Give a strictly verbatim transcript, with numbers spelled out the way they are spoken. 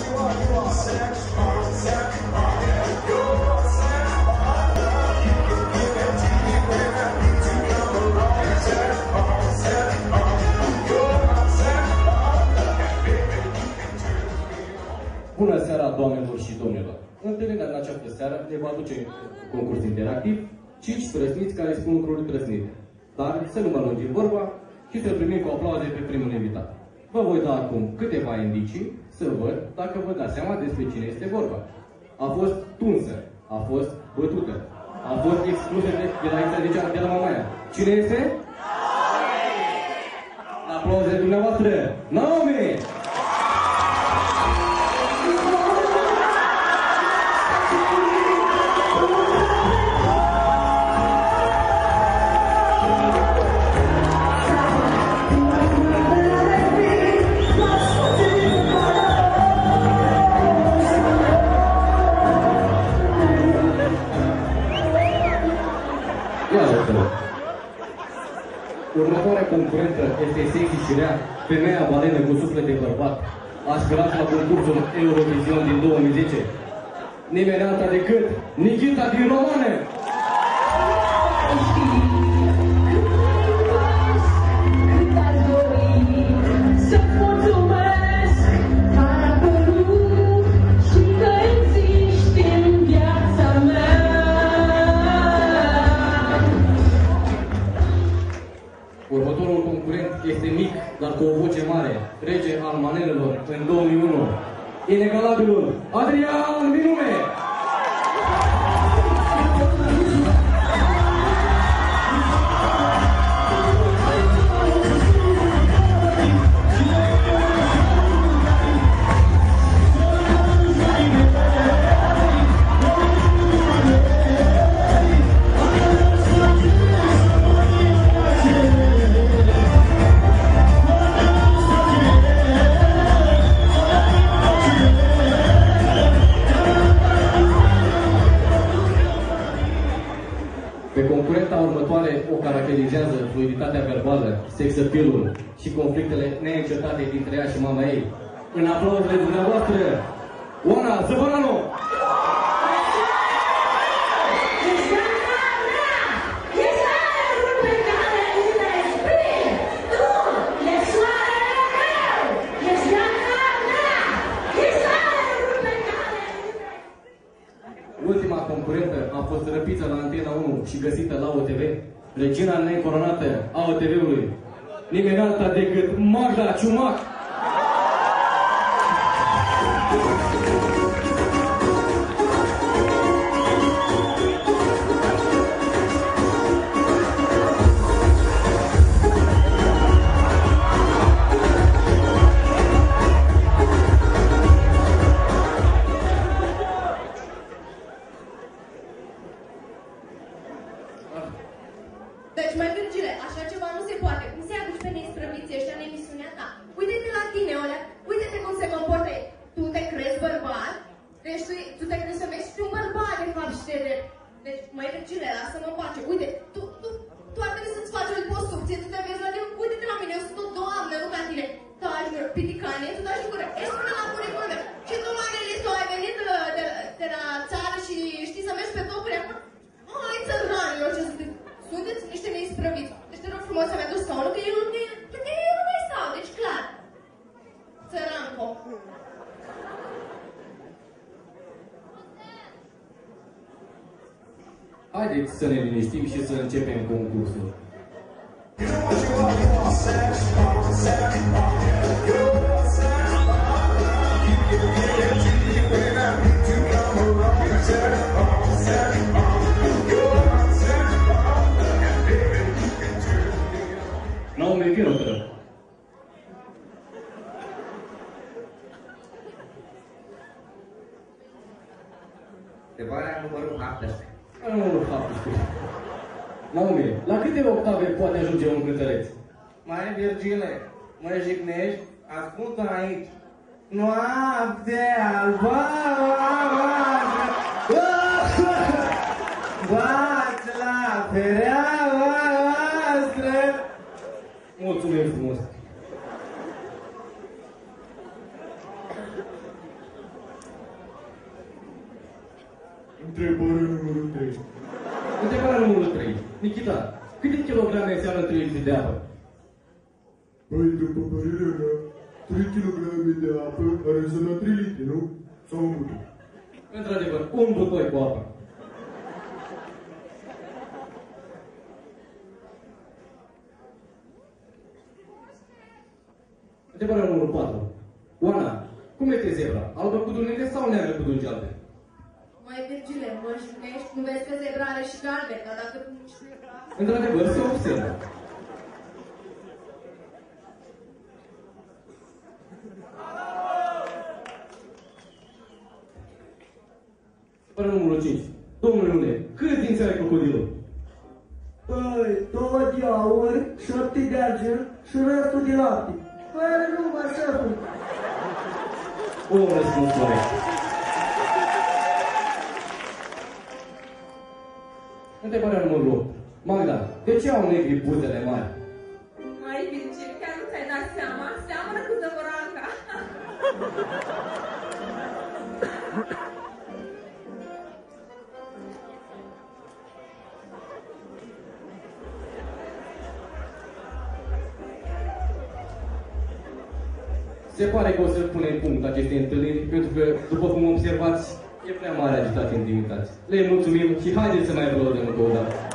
Bună seara, doamnelor și domnilor! Întâlnirea în această seară ne va duce concurs interactiv, cinci trăsniți care spun lucruri trăsnite. Dar să nu mă lungim vorba și să primim cu aplauze pe primul invitat. Vă voi da acum câteva indicii să văd dacă vă dați seama despre cine este vorba. A fost tunsă, a fost bătută, a fost exclusă de, de la aici, de, de la Mamaia. Cine este? La aplauzele dumneavoastră, Naomi! Următoarea concurentă este sexy și rea, femeia balenă cu suflet de bărbat, aspirat la concursul Eurovision din două mii zece. Nimeni alta decât Nikita din Romane! Următorul concurent este mic, dar cu o voce mare, rege al manelelor în două mii unu. Inegalabilul Adrian Vinume! O caracterizează fluiditatea verbală, sex-appeal-ul și conflictele neîncetate dintre ea și mama ei. În aplauzele dumneavoastră, Oana Zăvăranu! Ultima concurentă a fost răpită la Antena unu și găsită la O T V. Regina necoronată a O T V-ului, nimeni alta decât Magda Ciumac. Deci, mai Virgile, așa ceva nu se poate. Cum se aduci pe neisprăviții ăștia în emisiunea ta? Uite-te la tine, Olea, uite-te cum se comportă. Tu te crezi bărbat? Deci tu, tu te crezi să vezi un bărbat, de fapt, și te de... Deci, mai Virgile, lasă-mă în pace. Uite, tu, tu, tu ar trebui să-ți faci o liposucție, tu te vezi la tine, uite-te la mine, eu sunt o doamnă, nu ca tine. Taci gură, piticane, tu taci gură, ești până la buricundă. Și tu, Marilisa, tu ai venit de, de, de la țară și știi să mergi pe topuri acum? Hai, țăranilor, ce sunteți? Sunteți niște neisprăviți. Deci te rog frumos să-mi aduci scaunul, că eu nu, că eu nu mai stau, deci clar. Țăranco. Haideți să ne liniștim și să începem concursul. Naomi, vino, te rog. Întrebarea numărul șaptesprezece. Numărul șaptesprezece. Naomi, la câte octave poate ajunge un cântăreț? Mai Virgile, mă jignești? Ascultă aici. Noapte albă, bați la fereaua voastră. Mulțumim frumos. Întrebare numărul trei. Întrebarea numărul trei. Nikita, câte kilograme înseamnă trei litri de apă? Păi, după părerea mea, trei kilograme de apă ar însemna trei litri, nu? Sau un butoi? Într-adevăr, un butoi cu apă. Întrebarea numărul patru. Oana, cum este zebra? Albă cu dunele sau neagră cu dungi albe? Măi, Virgile, mă jignești? Nu vezi că zebra are și galben, dar dacă tu nu știi... Într-adevăr, se observă. Întrebarea numărul cinci. Domnule Lune, câți dinți are crocodilul? Păi, două de aur, șapte de argint și restul de lapte. Păi, nu mă șeful. Un răspuns corect. Întrebarea numărul opt. Magda, de ce au negri buzele mari? Măi, Virgil, chiar nu ți-ai dat seama? Seamănă cu zăvoranca. Se pare că o să punem punct acestei întâlniri, pentru că, după cum observați, e prea mare agitație în divinitate. Le mulțumim și haideți să mai vă lăudăm încă o dată.